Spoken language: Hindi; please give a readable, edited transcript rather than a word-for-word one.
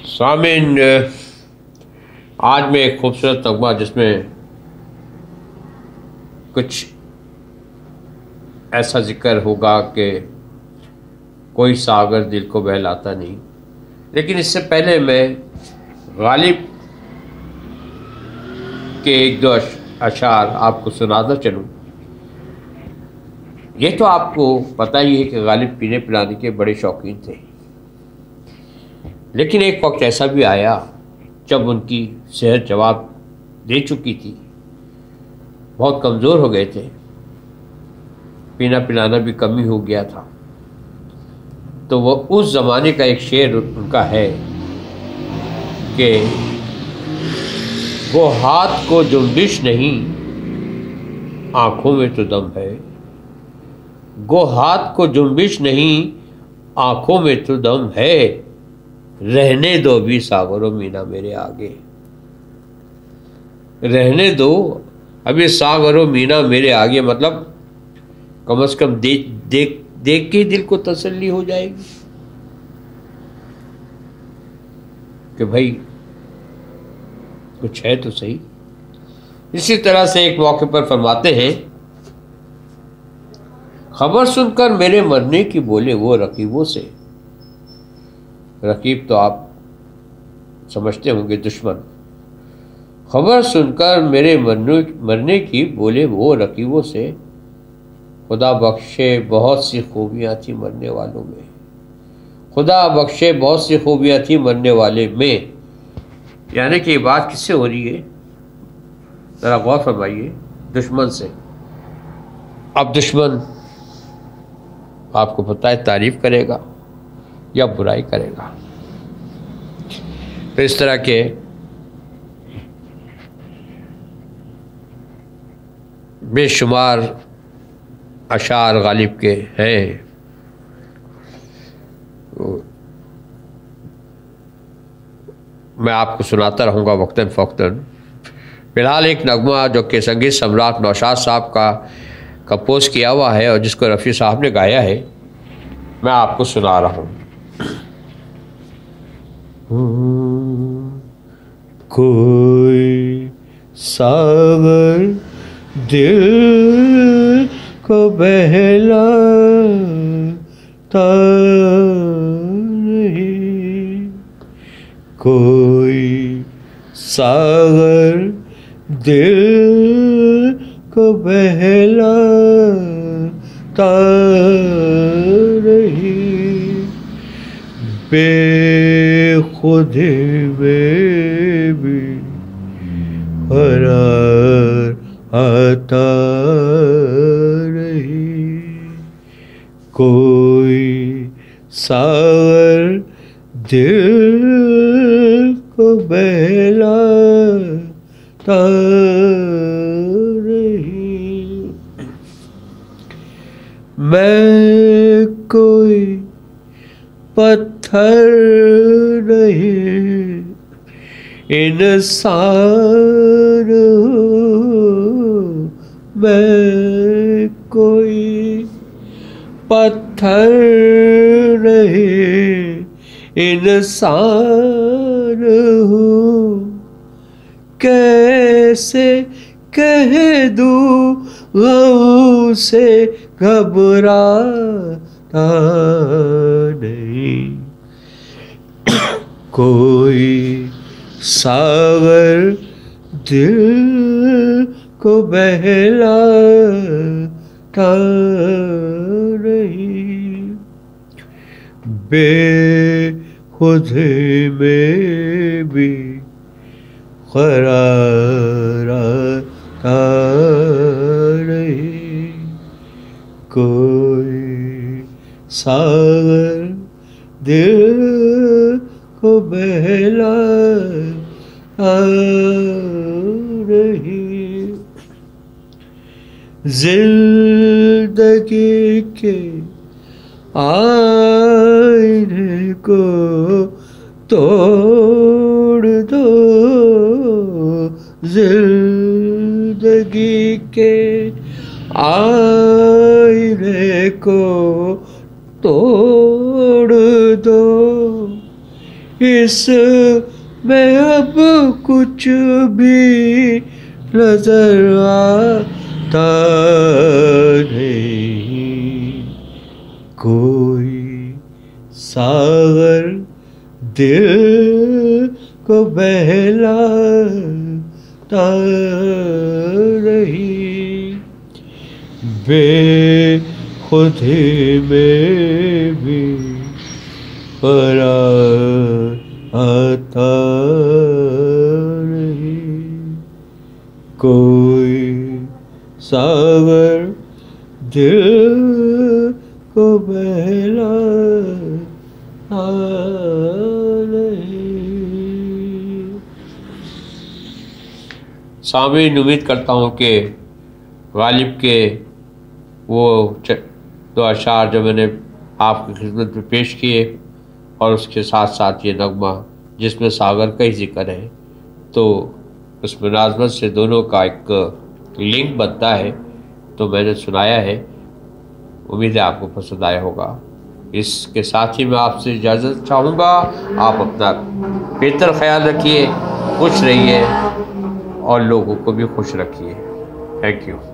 सामिन, आज में एक खूबसूरत नगमा जिसमें कुछ ऐसा जिक्र होगा कि कोई सागर दिल को बहलाता नहीं। लेकिन इससे पहले मैं गालिब के एक दो अशार आपको सुनाता चलूँ। ये तो आपको पता ही है कि गालिब पीने पिलाने के बड़े शौकीन थे, लेकिन एक वक्त ऐसा भी आया जब उनकी सेहत जवाब दे चुकी थी, बहुत कमज़ोर हो गए थे, पीना पिलाना भी कमी हो गया था। तो वो उस ज़माने का एक शेर उनका है कि वो हाथ को जुम्बिश नहीं, आँखों में तो दम है। वो हाथ को जुम्बिश नहीं, आँखों में तो दम है। रहने दो भी सागरो मीना मेरे आगे, रहने दो अभी सागरो मीना मेरे आगे। मतलब कम से कम देख देख देख के ही दिल को तसल्ली हो जाएगी कि भाई कुछ है तो सही। इसी तरह से एक मौके पर फरमाते हैं, खबर सुनकर मेरे मरने की बोले वो रकीबों से। रकीब तो आप समझते होंगे, दुश्मन। खबर सुनकर मेरे मरने की बोले वो रकीबों से। खुदा बख्शे बहुत सी खूबियाँ थी मरने वालों में, खुदा बख्शे बहुत सी खूबियाँ थी मरने वाले में। यानी कि ये बात किससे हो रही है, ज़रा गौर फरमाइए। दुश्मन से। अब दुश्मन आपको पता है तारीफ करेगा या बुराई करेगा। तो इस तरह के बेशुमार अशार गालिब के हैं। मैं आपको सुनाता रहूँगा वक्तन फ़ौक़्तन। फ़िलहाल एक नगमा जो कि संगीत सम्राट नौशाद साहब का कंपोज किया हुआ है और जिसको रफ़ी साहब ने गाया है, मैं आपको सुना रहा हूँ। कोई सागर दिल को बहलाता नहीं, कोई सागर दिल को बहलाता नहीं। बेखुदी में भी करार आता नहीं, कोई सागर दिल को बहलाता नहीं। मैं कोई पत्थर नहीं, इंसान हूँ। मैं कोई पत्थर नहीं, इंसान हूँ। कैसे कह दूँ गम से घबराता नहीं, कोई सागर दिल को बहलाता नहीं। बेखुदी में भी करार आता नहीं, कोई सागर दिल को बहलाता नहीं। जिंदगी के आईने को तोड़ दो, जिंदगी के आईने को तोड़ दो। इस में अब कुछ भी नजर आता नहीं, कोई सागर दिल को बहलाता नहीं, बेखुदी में भी परार आता नहीं, कोई सागर दिल को बहलाता नहीं। सामीन, उम्मीद करता हूँ कि गालिब के वो दो अशार जो मैंने आपकी खिदमत में पेश किए और उसके साथ साथ ये नगमा जिसमें सागर का ही जिक्र है, तो उस मुनाज़मत से दोनों का एक लिंक बनता है, तो मैंने सुनाया है। उम्मीद है आपको पसंद आया होगा। इसके साथ ही मैं आपसे इजाज़त चाहूँगा। आप अपना बेहतर ख्याल रखिए, खुश रहिए और लोगों को भी खुश रखिए। Thank you.